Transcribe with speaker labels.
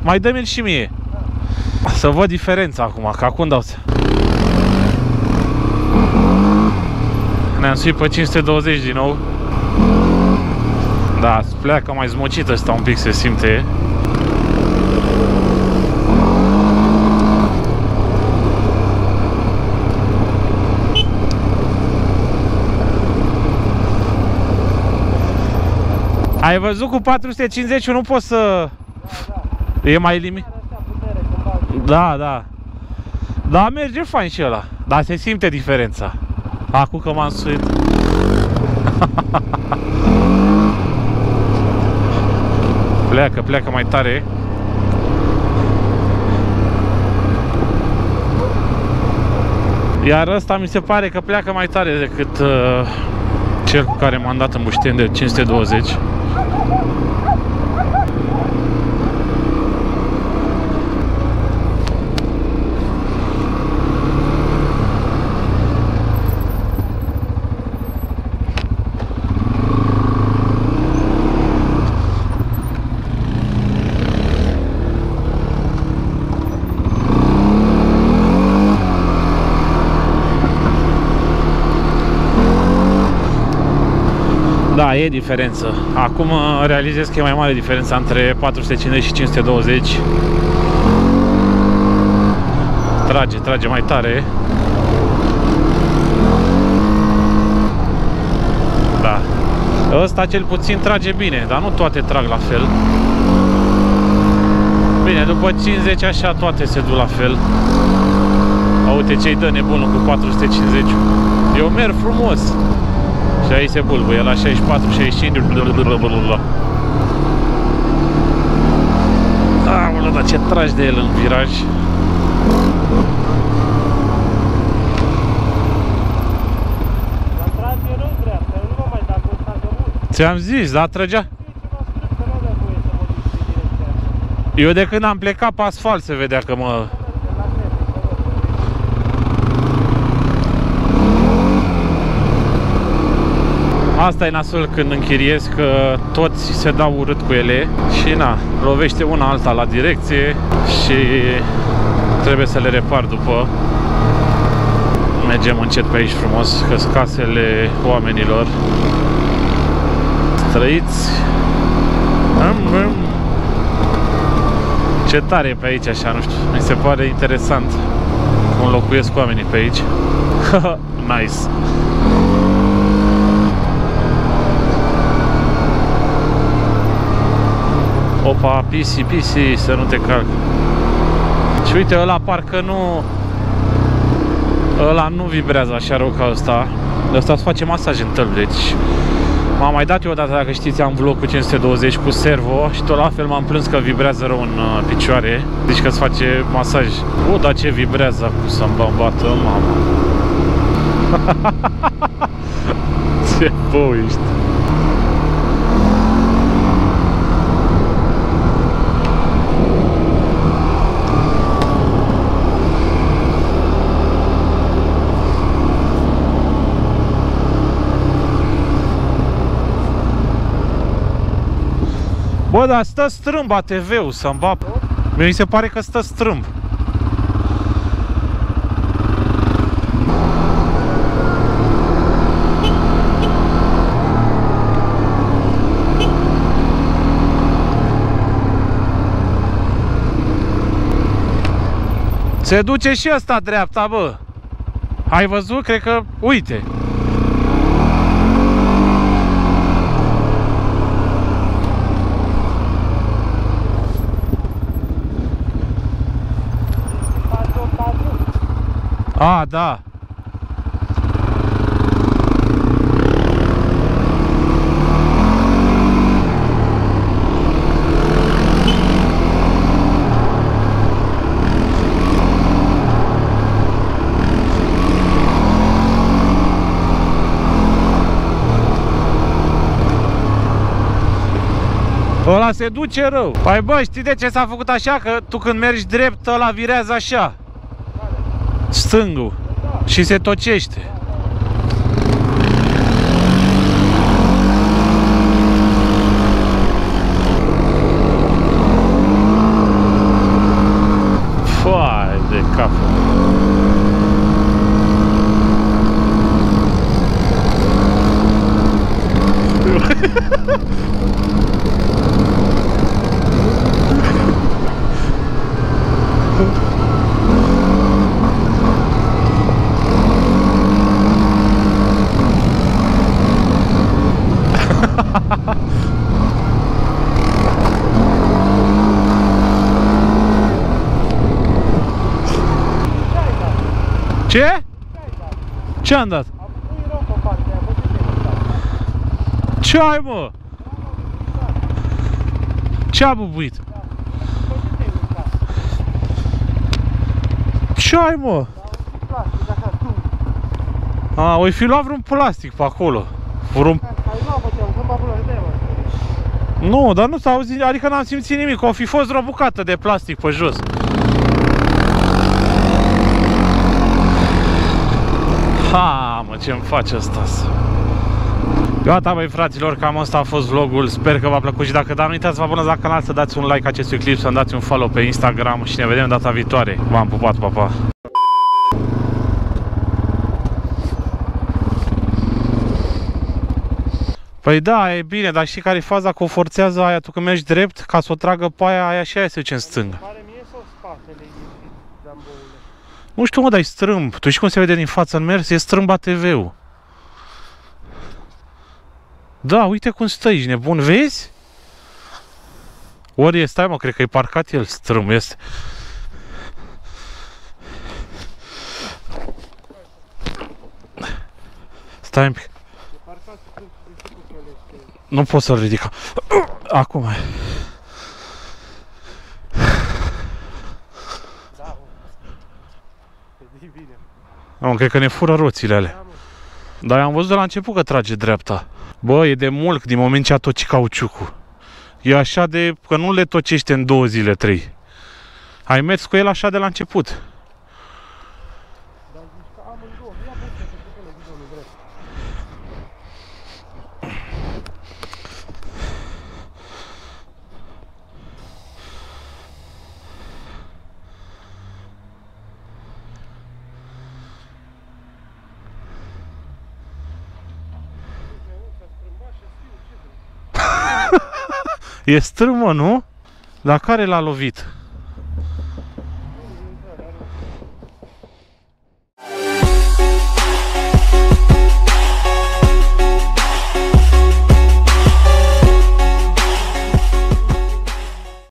Speaker 1: Mai dă-mi-l și mie. Să văd diferența acum, că acum dau. Ne-am suit pe 520 din nou. Da, pleacă mai zmocit ăsta un pic, se simte. Ai văzut cu 450 nu poți să... E mai limit? Da, da. Da, merge fain și ăla. Dar se simte diferența. Acum că m-am suit. Pleacă mai tare. Iar ăsta mi se pare că pleacă mai tare decât cel cu care m-am dat în Mușteni de 520. Da, e diferență. Acum realizez că e mai mare diferența între 450 și 520. Trage mai tare. Da. Ăsta cel puțin trage bine, dar nu toate trag la fel. Bine, după 50 așa toate se duc la fel. Uite ce-i dă nebunul cu 450. Eu merg frumos. Și aici se bulbuie la 64, 65. Aoleu, dar ce tragi de el în viraj. Ți-am zis, dar trăgea. Eu de când am plecat pe asfalt se vedea că mă... Asta e nasul când închiriez, că toți se dau urât cu ele și na, lovește una alta la direcție și trebuie să le repar după. Mergem încet pe aici frumos, că sunt casele oamenilor. Trăiți. Ce tare e pe aici așa, nu știu, mi se pare interesant cum locuiesc oamenii pe aici. Nice. Opa, pisi, să nu te calc. Și uite, ăla parcă nu... Ăla nu vibrează așa rău ca ăsta. Ăsta îți face masaj în tălpi, deci... M-am mai dat eu odată, dacă știți, am vlog cu 520 cu servo și tot la fel m-am plâns că vibrează rău în picioare. Deci că îți face masaj. O, dar ce vibrează acum să-mi bată, mama. Ce bău ești. Bă, dar stă strâmb ATV-ul să-mi bap. Mi se pare că stă strâmb. Se duce și ăsta dreapta, bă. Ai văzut? Cred că... Uite. A, da. Ăla se duce rău. Păi bă, știi de ce s-a făcut așa? Că tu când mergi drept, ăla virează așa. Stângul. Și se tocește. Ce? Ce am dat? Ce ai, mă? Ce a bubuit? Ce ai, mă? A, oi fi luat vreun plastic pe acolo. Vreun... Nu, dar nu s-a auzit, adică n-am simțit nimic, o fi fost vreo bucată de plastic pe jos. Ha, mă, ce-mi face ăsta? Gata, băi, fraților, cam ăsta a fost vlogul. Sper că v-a plăcut și dacă da, nu uitați să vă abonați la canal, să dați un like acestui clip, să-mi dați un follow pe Instagram și ne vedem data viitoare. V-am pupat, pa, pa! Păi da, e bine, dar știi care-i faza că o forțează aia? Tu când mergi drept, ca să o tragă pe aia și aia se duce în stânga. Nu știu, mă, dar e strâmb. Tu știi cum se vede din față în mers? E strâmb ATV-ul. Da, uite cum stă, ești nebun, vezi? Ori e, stai, mă, cred că e parcat el strâmb, este. Stai un pic. Nu pot să-l ridic. Acum. Nu, cred că ne fură roțile alea. Dar am văzut de la început că trage dreapta. Bă, e de mult din moment ce a toci cauciucul. E așa de... că nu le tocește în 2 zile, 3. Ai mers cu el așa de la început. E strâmă, nu? Dar care l-a lovit?